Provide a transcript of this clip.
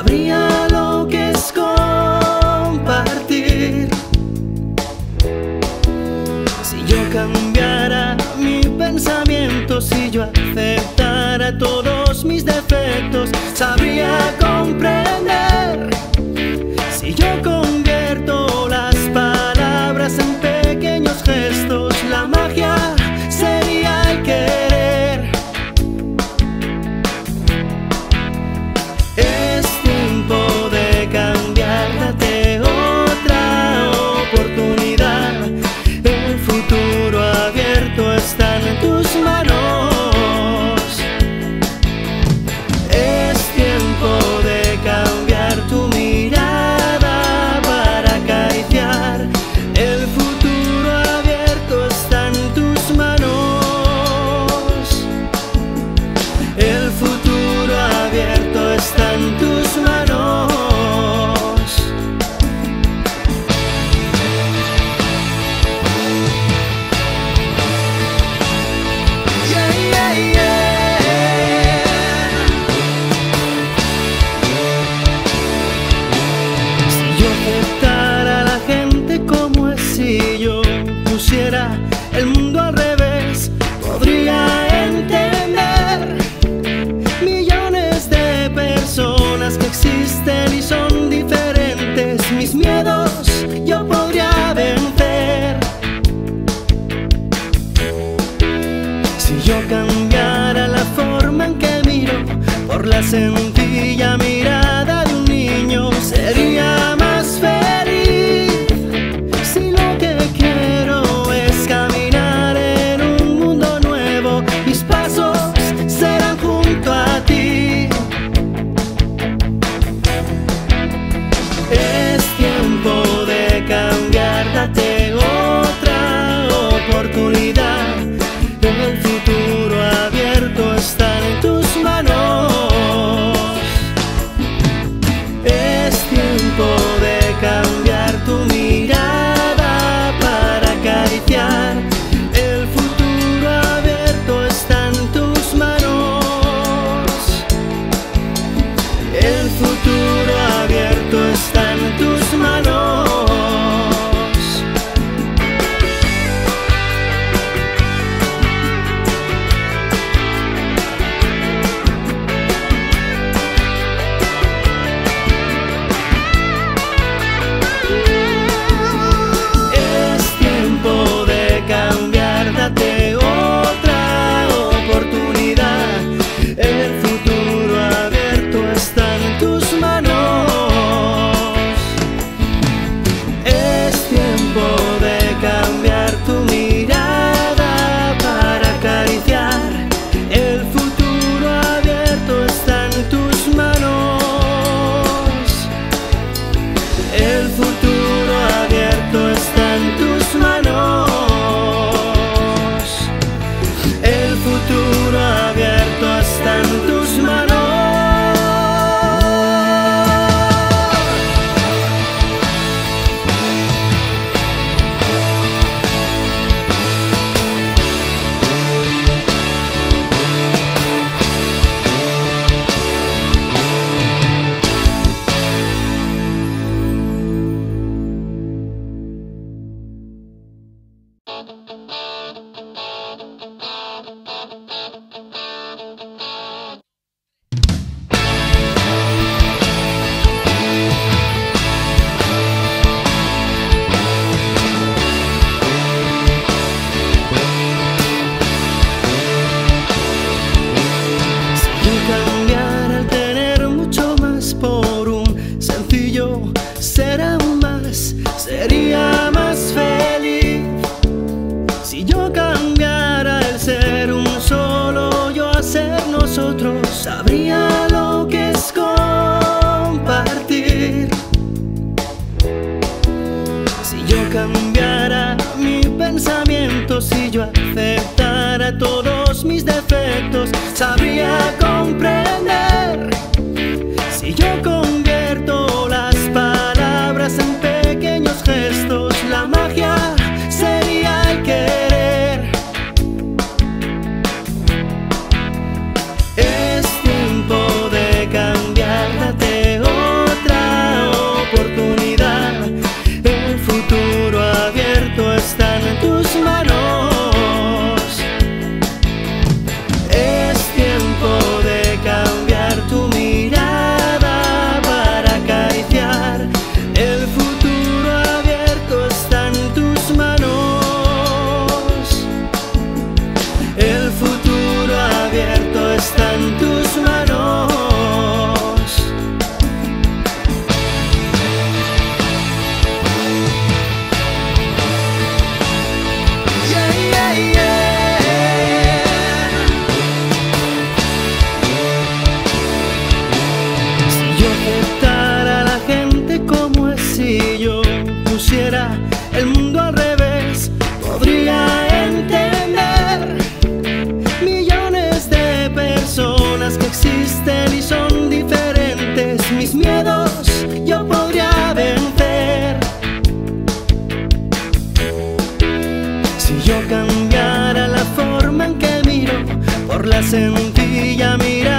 sabría lo que es compartir. Si yo cambiara mi pensamiento, si yo aceptara todos mis defectos, sabría comprender. Si yo convierto las palabras en pequeños gestos, la magia sería el querer. Es tiempo de cambiar, date otra oportunidad. El futuro abierto está en tus manos. Es tiempo de cambiar tu mirada para acariciar. El futuro abierto está en tus manos. El futuro abierto está en tus manos. Yeah, yeah, yeah. Si yo aceptara a la gente como es, si yo pusiera el mundo al revés, podría entender millones de personas que existen y son diferentes. Mis miedos yo podría vencer. Si yo cambiara la forma en que miro, por la sencilla mirada de un niño, sería más feliz. Si lo que quiero es caminar en un mundo nuevo, mis pasos serán junto a ti. Es tiempo de cambiar, date otra oportunidad. El futuro abierto está en tus manos. Es tiempo de cambiar tu mirada para acariciar. El futuro abierto está en tus manos. El futuro abierto está en tus manos. Es tiempo de cambiar, date otra oportunidad. El futuro abierto está en tus manos. Es tiempo de cambiar tu mirada para acariciar. El futuro abierto está en tus manos. El futuro abierto está en tus manos. El futuro abierto está en tus manos. Si yo cambiara al tener mucho más por un sencillo ser aún más, sería más feliz. Si yo cambiara el ser un solo yo a ser nosotros, sabría lo que es compartir. Si yo cambiara mi pensamiento, si yo aceptara todos mis defectos, sabría comprender. Si yo convierto las palabras en pequeños gestos, la magia sería el querer. Es tiempo de cambiar, date el mundo al revés, podría entender millones de personas que existen y son diferentes. Mis miedos yo podría vencer si yo cambiara la forma en que miro, por la sencilla mirada